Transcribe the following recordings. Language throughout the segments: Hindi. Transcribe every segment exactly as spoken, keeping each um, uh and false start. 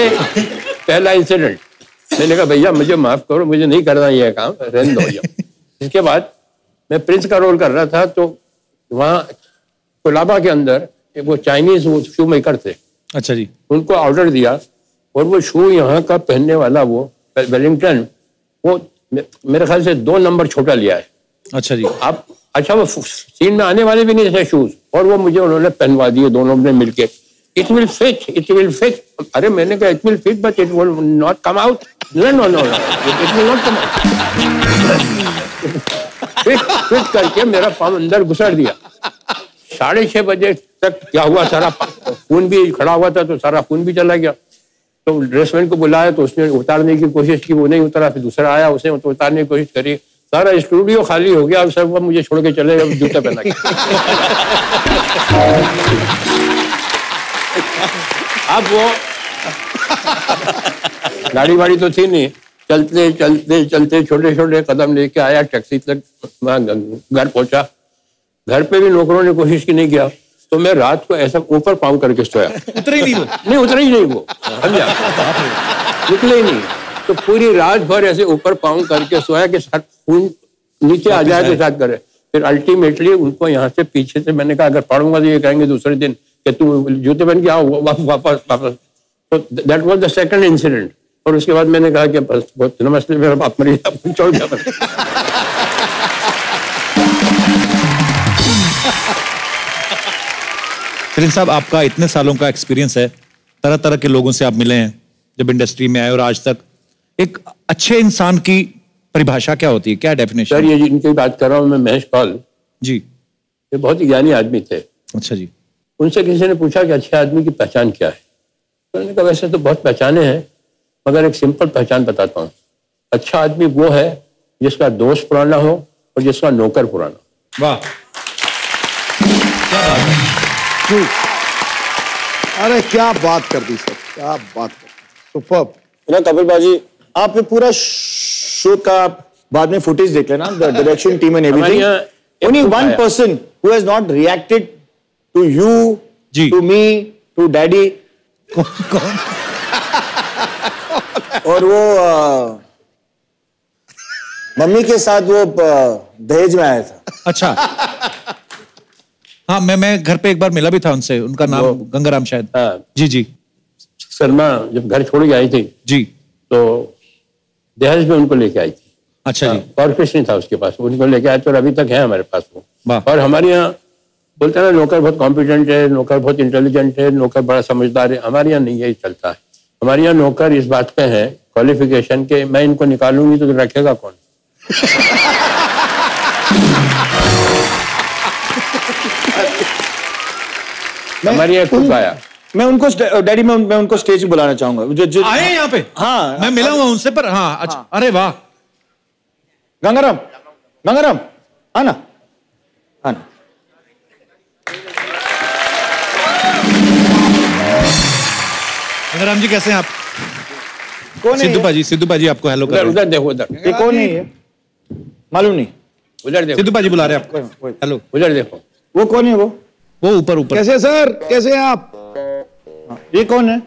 ये पहला इंसिडेंट। मैंने कहा भैया मुझे माफ करो, मुझे नहीं करना ये काम, रहने दो। इसके बाद मैं प्रिंस का रोल कर रहा था, तो वहाँ कोलाबा के अंदर वो चाइनीज वो शू मेकर थे। अच्छा जी। उनको ऑर्डर दिया और वो शू यहाँ का पहनने वाला वो वेलिंगटन, वो मेरे ख्याल से दो नंबर छोटा लिया है। अच्छा जी। आप अच्छा वो सीन में आने वाले भी नहीं थे शूज, और वो मुझे उन्होंने पहनवा दिए दोनों ने मिलके। It will fit, it will fit. अरे मैंने कहा it will fit but it will not come out. No no no it will not come out. Fit fit करके मेरा पाँव अंदर घुसर दिया। साढ़े छह बजे तक क्या हुआ, सारा खून भी खड़ा हुआ था, तो सारा खून भी चला गया। तो ड्रेसमैन को बुलाया तो उसने उतारने की कोशिश की, वो नहीं उतरा। फिर दूसरा आया, उसने तो उतारने की कोशिश करी। सारा स्टूडियो खाली हो गया। अब सब मुझे छोड़ के चले गए जूता पहना के। अब वो गाड़ी वाड़ी तो थी नहीं, चलते चलते चलते छोटे छोटे कदम लेके आया, टैक्सी तक घर पहुंचा। घर पे भी नौकरों ने कोशिश की, नहीं किया। तो मैं रात को ऐसा ऊपर पाँव करके सोया। उतरे ही नहीं वो? नहीं उतरे ही नहीं वो, समझा, निकले ही नहीं। तो पूरी रात भर ऐसे ऊपर पाँव करके सोया कि खून नीचे आ जाए तो साथ करे। फिर अल्टीमेटली उनको यहाँ से पीछे से मैंने कहा अगर पढ़ूंगा तो ये कहेंगे दूसरे दिन कि तू जूते पहन के आओ वापस वापस। तो that was the second incident. और उसके बाद मैंने कहा कि बस नमस्ते मेरा बाप मरी, छोड़ दिया। सलीम साहब, आपका इतने सालों का एक्सपीरियंस है, तरह तरह के लोगों से आप मिले हैं जब इंडस्ट्री में आए और आज तक। एक अच्छे इंसान की परिभाषा क्या होती है, क्या डेफिनेशन? सर ये जिनकी बात कर रहा हूँ मैं, महेश पाल जी, ये बहुत ही ज्ञानी आदमी थे। अच्छा जी। उनसे किसी ने पूछा कि अच्छे आदमी की पहचान क्या है? तो उन्होंने कहा वैसे तो बहुत पहचाने हैं, मगर एक सिंपल पहचान बताता हूँ। अच्छा आदमी वो है जिसका दोस्त पुराना हो और जिसका नौकर पुराना। वाह, अरे क्या बात कर दी सर, क्या बात कर दी, सुपर्ब। ना कपिल बाजी, आप ये पूरा शो का बाद में फुटेज देख लेना, the direction team and everything. Only one person who has not reacted to you, to me, to daddy. कौन? और वो आ, मम्मी के साथ वो दहेज में आया था। अच्छा, हाँ, मैं मैं घर पे एक बार मिला भी था उनसे, उनका नाम गंगाराम शायद। हाँ जी जी। शर्मा जब घर छोड़ के आई थी जी, तो दहेज में उनको लेके आई थी। अच्छा जी। और कुछ नहीं था उसके पास, उनको लेके आए तो अभी तक है हमारे पास वो। और हमारे यहाँ बोलते हैं ना नौकर बहुत कॉम्पिटेंट है, नौकर बहुत इंटेलिजेंट है, नौकर बड़ा समझदार है। हमारे यहाँ नहीं यही चलता है। हमारे यहाँ नौकर इस बात पे है क्वालिफिकेशन के, मैं इनको निकालूंगी तो रखेगा कौन? हमारे यहाँ खुद आया। मैं उनको डैडी मैं, मैं उनको स्टेज पे बुलाना चाहूंगा। जो, जो आए यहाँ पे? हाँ, मैं मिला हुआ उनसे, पर हाँ, अच्छा। हाँ। अरे वाह, गंगाराम, गंगाराम आना, आना। गंगाराम जी कैसे हैं आप? कौन है? सिद्धू पाजी, सिद्धू पाजी आपको हेलो कर रहे हैं। उधर देखो, उधर। ये कौन है ये? मालूम नहीं। उधर देखो, सिद्धू पाजी बुला रहे हैं आपको। हेलो, उधर देखो। वो कौन है? वो वो ऊपर ऊपर। कैसे सर, कैसे हैं आप? ये कौन है?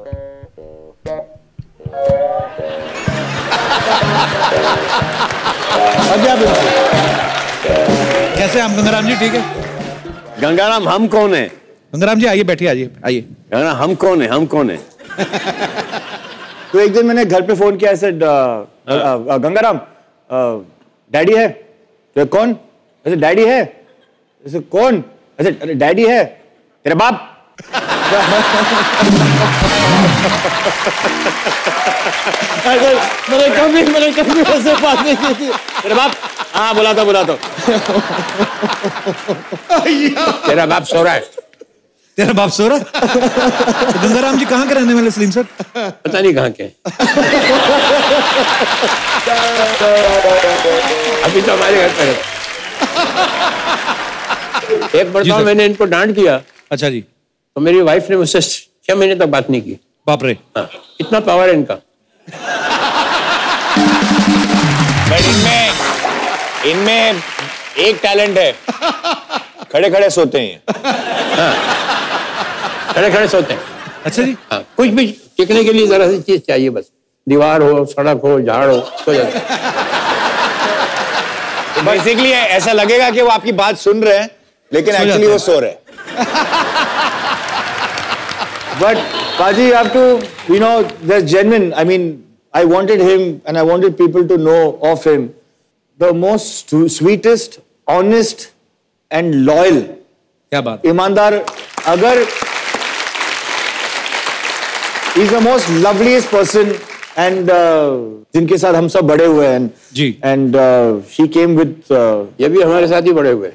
कैसे हम गंगाराम जी? ठीक है। गंगाराम हम कौन है? गंगाराम जी आइए, बैठिए, आइए आइए। गंगाराम हम कौन है? हम कौन है? तो एक दिन मैंने घर पे फोन किया ऐसे, गंगाराम डैडी है? तो कौन? ऐसे डैडी है? ऐसे कौन? ऐसे डैडी है तेरा बाप। मैंने कभी मैंने कभी ऐसे बात नहीं की थी। तेरा बाप? हाँ बुलाता बुलाता। तेरा बाप सो रहा है। तेरा बाप सो रहा है? तो गंगाराम जी कहाँ के रहने वाले सलीम सर? पता नहीं कहाँ के। अभी तो हमारे घर पर है। एक बार मैंने इनको डांट दिया। अच्छा जी। तो मेरी वाइफ ने मुझसे छह महीने तक बात नहीं की। बाप रे। हाँ, इतना पावर है इनका। इनमें इनमें एक टैलेंट है, खड़े खड़े सोते हैं। हाँ, खड़े खड़े सोते हैं। अच्छा जी। हाँ, कुछ भी टिकने के लिए जरा सी चीज चाहिए बस, दीवार हो, सड़क हो, झाड़ हो, तो बेसिकली ऐसा लगेगा कि वो आपकी बात सुन रहे हैं लेकिन एक्चुअली वो सो रहे हैं। But Paji, you have to, you know, there's genuine. I mean, I wanted him and I wanted people to know of him. The most sweetest, honest and loyal. क्या बात? ईमानदार, अगर he's the most loveliest person and uh, जिनके साथ हम सब बड़े हुए हैं. जी. And uh, she came with. Uh, ये भी हमारे साथ ही बड़े हुए.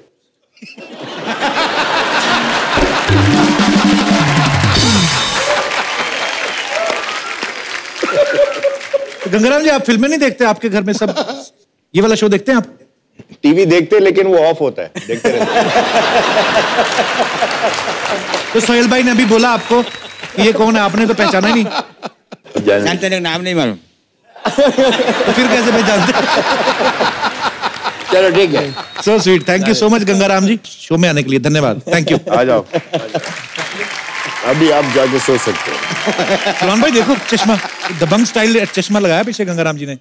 गंगाराम जी, आप फिल्में नहीं देखते? आपके घर में सब ये वाला शो देखते हैं आप? टीवी देखते लेकिन वो ऑफ होता है, देखते रहते हैं। तो सोहेल भाई ने अभी बोला आपको कि ये कौन है, आपने तो पहचाना ही नहीं। जानते नहीं, नाम नहीं मालूम। तो फिर कैसे पहचानते? चलो ठीक है। So sweet, thank you so much Gangaram ji, show में आने के लिए धन्यवाद। Thank you. आ जाओ, अभी आप जाके सो सकते हो। सलमान भाई देखो चश्मा, दबंग स्टाइल चश्मा लगाया पीछे गंगाराम जी ने।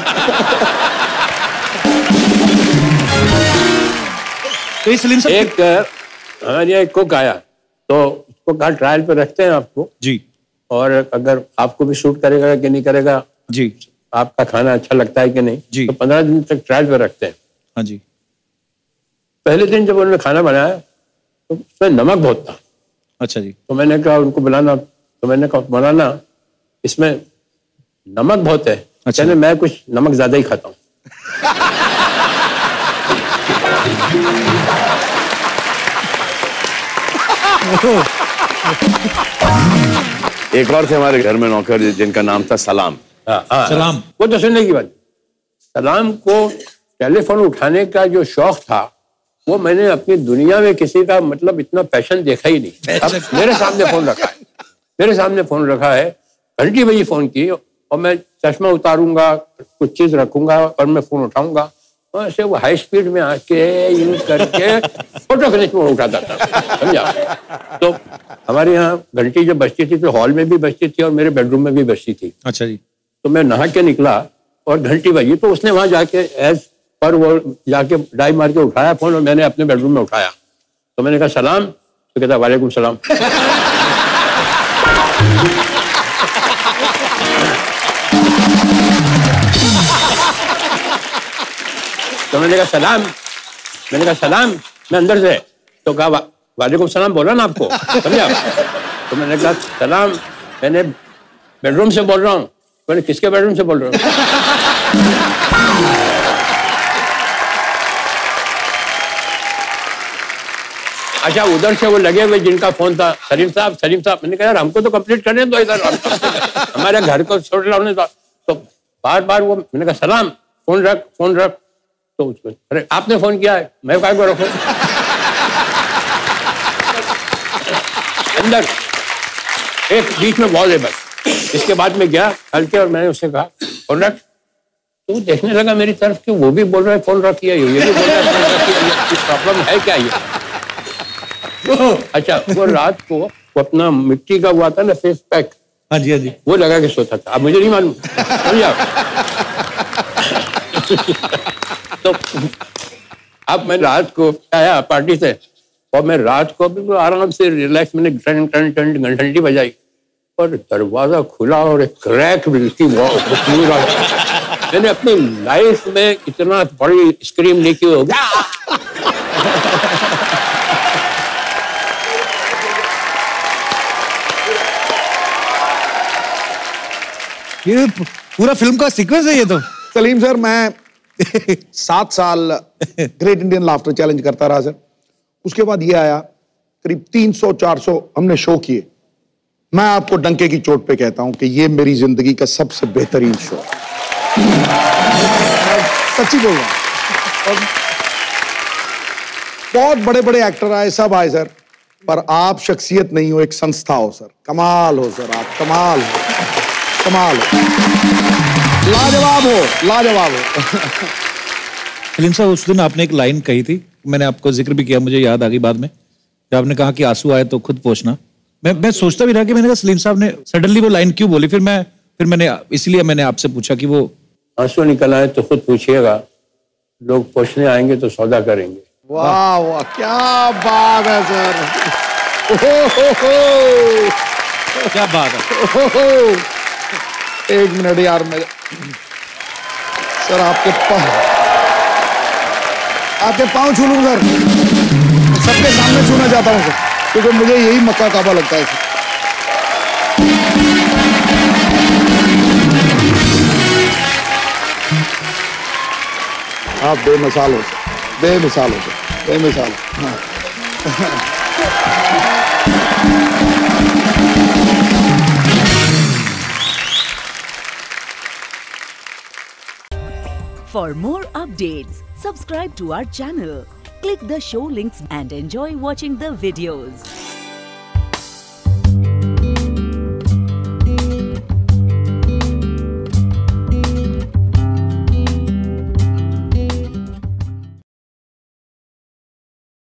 तो ये सलीम साहब, एक हमारे यहाँ एक कुक आया तो उसको कहा ट्रायल पे रखते हैं आपको जी, और अगर आपको भी शूट करेगा कि नहीं करेगा जी, आपका खाना अच्छा लगता है कि नहीं जी, तो पंद्रह दिन तक ट्रायल पे रखते हैं। हाँ जी। पहले दिन जब उन्होंने खाना बनाया तो उसमें नमक बहुत था। अच्छा जी। तो मैंने कहा उनको बुलाना, तो मैंने कहा बनाना इसमें नमक बहुत है। अच्छा। कहने मैं कुछ नमक ज्यादा ही खाता हूँ। एक और थे हमारे घर में नौकर जिनका नाम था सलाम। हाँ, हाँ, सलाम। वो तो सुनने की बात। सलाम को टेलीफोन उठाने का जो शौक था वो मैंने अपनी दुनिया में किसी का मतलब इतना पैशन देखा ही नहीं। अब मेरे सामने फोन रखा है, मेरे सामने फोन रखा है, घंटी बजी फोन की और मैं चश्मा उतारूंगा, कुछ चीज रखूंगा और मैं फोन उठाऊंगा, और ऐसे वो हाई स्पीड में आके यूज करके फोटो फिनिश में उठाता था, समझा। तो हमारे यहाँ घंटी जब बजती थी तो हॉल में भी बजती थी और मेरे बेडरूम में भी बजती थी। अच्छा जी। तो मैं नहा के निकला और घंटी बजी तो उसने वहां जाके एज पर वो जाके डाई मार के उठाया फोन और मैंने अपने बेडरूम में उठाया। तो मैंने कहा सलाम, तो कहता वालेकुम सलाम। तो मैंने कहा सलाम, मैंने कहा सलाम, मैं अंदर से, तो कहा वालेकुम सलाम बोला ना आपको, समझा। तो मैंने कहा सलाम, मैंने बेडरूम से बोल रहा हूँ। मैंने किसके बेडरूम से बोल रहा हूँ? अच्छा, उधर से वो लगे हुए जिनका फोन था, सलीम साहब, सलीम साहब। मैंने कहा यार हमको तो कंप्लीट करने दो इधर, हमारे घर को छोड़ लाने दो। तो बार बार वो, मैंने कहा सलाम, फोन रख, फोन रख। तो उसको, अरे आपने फोन किया है, मैं काय को रखूं? अंदर एक बीच में वॉल है बस। इसके बाद में गया हल्के और मैंने उससे कहा फोन रख। तो देखने लगा मेरी तरफ कि वो भी बोल रहा है फोन रखिए, ये भी बोल रहा है फोन रखिए, प्रॉब्लम है क्या ये? अच्छा, वो रात को वो अपना मिट्टी का हुआ था ना फेस पैक, हाँ जी, हाँ जी, वो लगा के सोता था। अब मुझे नहीं मालूम, समझा। तो अब मैं रात को आया पार्टी से और मैं रात को बिल्कुल आराम से रिलैक्स, मैंने टन टन टन घंटी बजाई और दरवाजा खुला और एक क्रैक बिल्कुल पूरा। मैंने अपनी लाइफ में इतना बड़ी स्क्रीम नहीं की होगी। ये पूरा फिल्म का सीक्वेंस है ये तो। सलीम सर, मैं सात साल ग्रेट इंडियन लाफ्टर चैलेंज करता रहा सर। उसके बाद ये आया, करीब तीन सौ चार सौ हमने शो किए। मैं आपको डंके की चोट पे कहता हूं कि ये मेरी जिंदगी का सबसे बेहतरीन शो, सच्ची बोल रहा हूं। और बहुत बड़े बड़े एक्टर आए, सब आए सर, पर आप शख्सियत नहीं हो, एक संस्था हो सर। कमाल हो सर, आप कमाल हो, कमाल हो, लाजवाब हो, लाजवाब हो। सलीम साहब, उस दिन आपने एक लाइन कही थी, मैंने आपको जिक्र भी किया, मुझे याद आ गई बाद में, जब आपने कहा कि आंसू आए तो खुद पोंछना। मैं मैं सोचता भी रहा कि मैंने कहा सलीम साहब ने सडनली वो लाइन क्यों बोली, फिर मैं फिर मैंने इसलिए मैंने आपसे पूछा कि वो आंसू निकल आए तो खुद पूछिएगा, लोग पूछने आएंगे तो सौदा करेंगे। वाह वाह क्या बात है सर, हो हो हो क्या बात है। हो हो एक मिनट यार, मैं सर आपके पाँव आपके पाँव छू लूं सर, सबके सामने छूना चाहता हूं सर, क्योंकि मुझे यही मक्का काबा लगता है सर। आप बेमिसाल हो सर, बेमिसाल हो सर, बेमिसाल। हाँ। For more updates, subscribe to our channel, click the show links and enjoy watching the videos.